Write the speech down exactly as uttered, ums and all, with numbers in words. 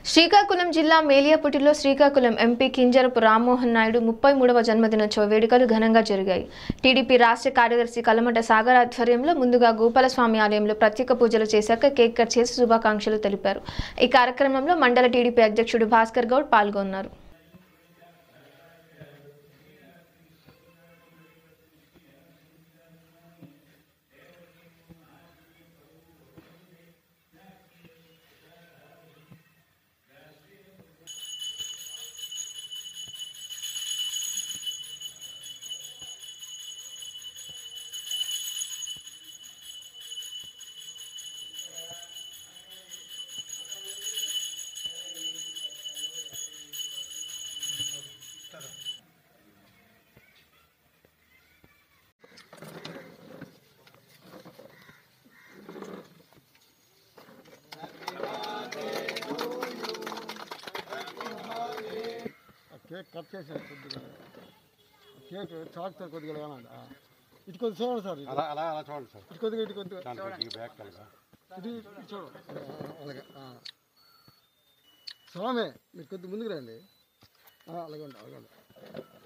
శ్రీకాకుళం జిల్లా మేలియాపుటిలో శ్రీకాకుళం ఎంపీ కింజరపు రామ్మోహన్ నాయుడు ముప్పై మూడవ జన్మదినోత్సవ వేడుకలు ఘనంగా జరిగాయి. టీడీపీ రాష్ట్ర కార్యదర్శి కలమట సాగర్ ఆధ్వర్యంలో ముందుగా గోపాలస్వామి ఆలయంలో ప్రత్యేక పూజలు చేశాక కేక్ కట్ చేసి శుభాకాంక్షలు తెలిపారు. ఈ కార్యక్రమంలో మండల టీడీపీ అధ్యక్షుడు భాస్కర్ గౌడ్ పాల్గొన్నారు. కేక్ కట్ చేసాను కొద్దిగా కేక్ చాకుతో కొద్దిగా కానండి ఇటు కొద్దిగా చూడండి సార్ అలా అలా అలా చూడండి సార్ ఇటు కొద్దిగా ఇటు కొద్దిగా బ్యాక్ ఇటు ఇటు చూడండి అలాగే స్వామి మీరు కొద్దిగా ముందుకు రండి అలాగే ఉండి అలాగే ఉండి